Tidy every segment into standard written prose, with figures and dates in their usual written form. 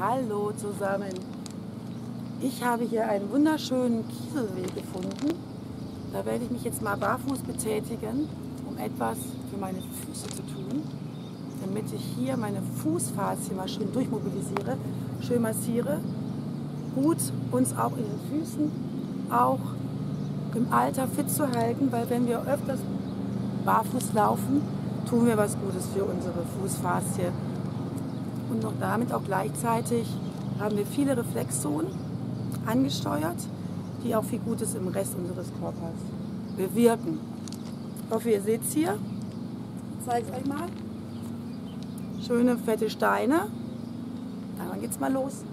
Hallo zusammen. Ich habe hier einen wunderschönen Kieselweg gefunden. Da werde ich mich jetzt mal barfuß betätigen, um etwas für meine Füße zu tun, damit ich hier meine Fußfaszien mal schön durchmobilisiere, schön massiere. Gut uns auch in den Füßen, auch im Alter fit zu halten, weil wenn wir öfters barfuß laufen, tun wir was Gutes für unsere Fußfaszie. Und noch damit auch gleichzeitig haben wir viele Reflexzonen angesteuert, die auch viel Gutes im Rest unseres Körpers bewirken. Ich hoffe, ihr seht es hier. Ich zeige es euch mal. Schöne fette Steine. Dann geht's mal los.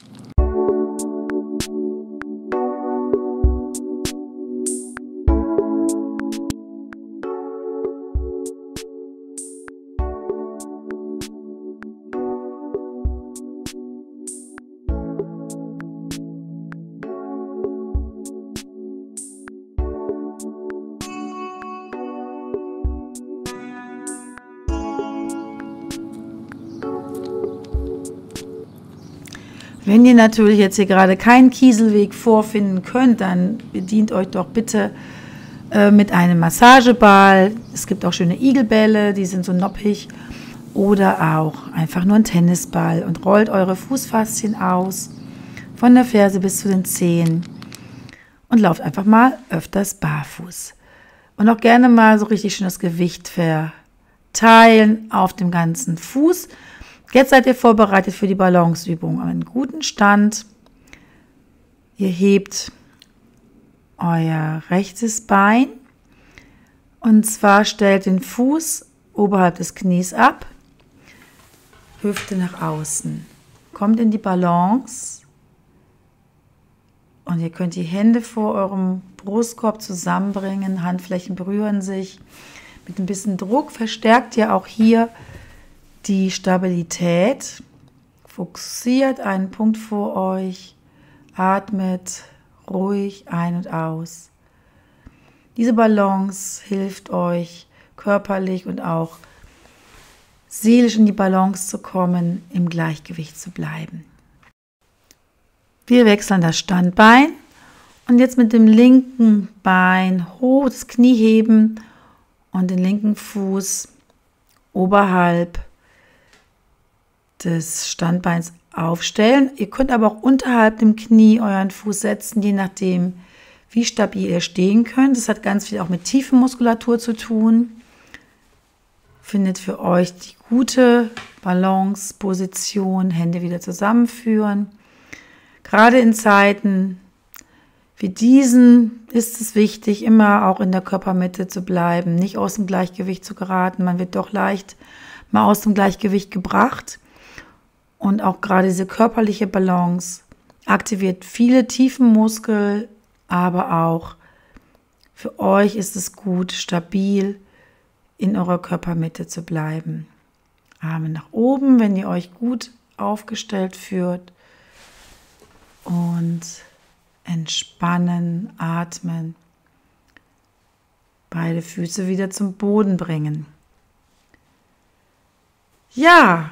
Wenn ihr natürlich jetzt hier gerade keinen Kieselweg vorfinden könnt, dann bedient euch doch bitte mit einem Massageball. Es gibt auch schöne Igelbälle, die sind so noppig. Oder auch einfach nur ein Tennisball und rollt eure Fußfaszien aus, von der Ferse bis zu den Zehen. Und lauft einfach mal öfters barfuß. Und auch gerne mal so richtig schön das Gewicht verteilen auf dem ganzen Fuß. Jetzt seid ihr vorbereitet für die Balanceübung. Einen guten Stand. Ihr hebt euer rechtes Bein und zwar stellt den Fuß oberhalb des Knies ab, Hüfte nach außen. Kommt in die Balance und ihr könnt die Hände vor eurem Brustkorb zusammenbringen, Handflächen berühren sich. Mit ein bisschen Druck verstärkt ihr auch hier die Stabilität. Fokussiert einen Punkt vor euch, atmet ruhig ein und aus. Diese Balance hilft euch körperlich und auch seelisch in die Balance zu kommen, im Gleichgewicht zu bleiben. Wir wechseln das Standbein und jetzt mit dem linken Bein hoch das Knie heben und den linken Fuß oberhalb des Standbeins aufstellen. Ihr könnt aber auch unterhalb dem Knie euren Fuß setzen, je nachdem, wie stabil ihr stehen könnt. Das hat ganz viel auch mit Tiefenmuskulatur zu tun. Findet für euch die gute Balance-Position, Hände wieder zusammenführen. Gerade in Zeiten wie diesen ist es wichtig, immer auch in der Körpermitte zu bleiben, nicht aus dem Gleichgewicht zu geraten. Man wird doch leicht mal aus dem Gleichgewicht gebracht. Und auch gerade diese körperliche Balance aktiviert viele Tiefenmuskeln, aber auch für euch ist es gut, stabil in eurer Körpermitte zu bleiben. Arme nach oben, wenn ihr euch gut aufgestellt fühlt und entspannen, atmen. Beide Füße wieder zum Boden bringen. Ja,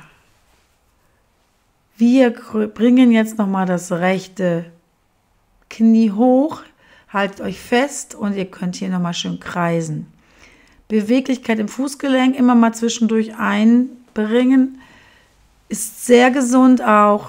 wir bringen jetzt nochmal das rechte Knie hoch, haltet euch fest und ihr könnt hier nochmal schön kreisen. Beweglichkeit im Fußgelenk immer mal zwischendurch einbringen, ist sehr gesund auch.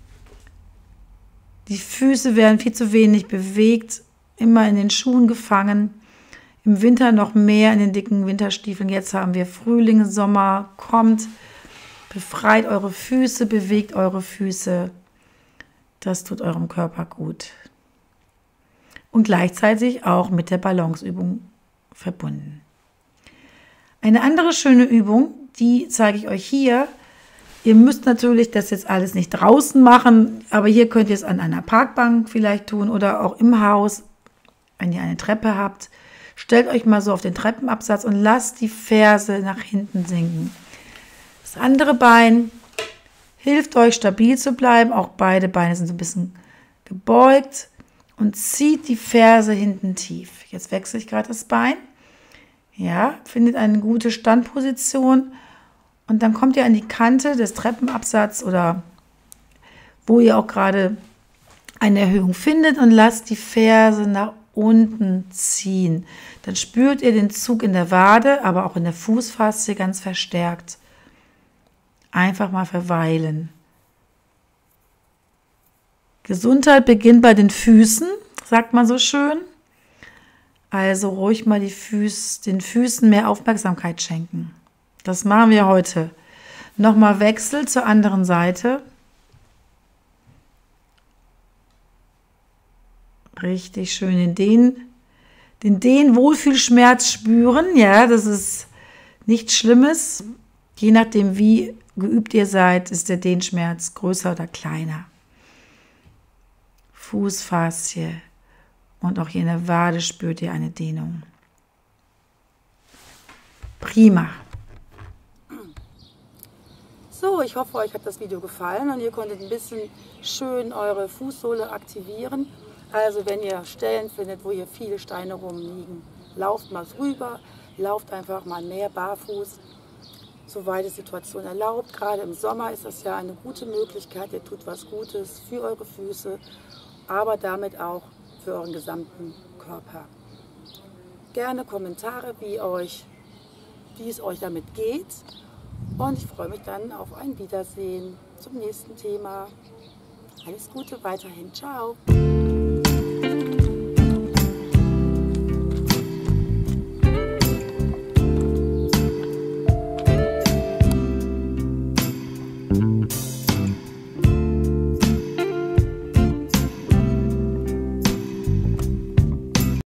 Die Füße werden viel zu wenig bewegt, immer in den Schuhen gefangen. Im Winter noch mehr in den dicken Winterstiefeln. Jetzt haben wir Frühling, Sommer, kommt. Befreit eure Füße, bewegt eure Füße. Das tut eurem Körper gut. Und gleichzeitig auch mit der Balanceübung verbunden. Eine andere schöne Übung, die zeige ich euch hier. Ihr müsst natürlich das jetzt alles nicht draußen machen, aber hier könnt ihr es an einer Parkbank vielleicht tun oder auch im Haus, wenn ihr eine Treppe habt. Stellt euch mal so auf den Treppenabsatz und lasst die Ferse nach hinten sinken. Das andere Bein hilft euch stabil zu bleiben, auch beide Beine sind so ein bisschen gebeugt und zieht die Ferse hinten tief. Jetzt wechsle ich gerade das Bein. Ja, findet eine gute Standposition und dann kommt ihr an die Kante des Treppenabsatzes oder wo ihr auch gerade eine Erhöhung findet und lasst die Ferse nach unten ziehen. Dann spürt ihr den Zug in der Wade, aber auch in der Fußfaszie ganz verstärkt. Einfach mal verweilen. Gesundheit beginnt bei den Füßen, sagt man so schön. Also ruhig mal den Füßen mehr Aufmerksamkeit schenken. Das machen wir heute. Nochmal Wechsel zur anderen Seite. Richtig schön den Wohlfühlschmerz spüren. Ja, das ist nichts Schlimmes. Je nachdem, wie geübt ihr seid, ist der Dehnschmerz größer oder kleiner. Fußfaszie und auch hier in der Wade spürt ihr eine Dehnung. Prima. So, ich hoffe, euch hat das Video gefallen und ihr konntet ein bisschen schön eure Fußsohle aktivieren. Also wenn ihr Stellen findet, wo hier viele Steine rumliegen, lauft mal rüber, lauft einfach mal mehr barfuß, soweit es die Situation erlaubt. Gerade im Sommer ist das ja eine gute Möglichkeit, ihr tut was Gutes für eure Füße, aber damit auch für euren gesamten Körper. Gerne Kommentare, wie es euch damit geht. Und ich freue mich dann auf ein Wiedersehen zum nächsten Thema. Alles Gute weiterhin. Ciao.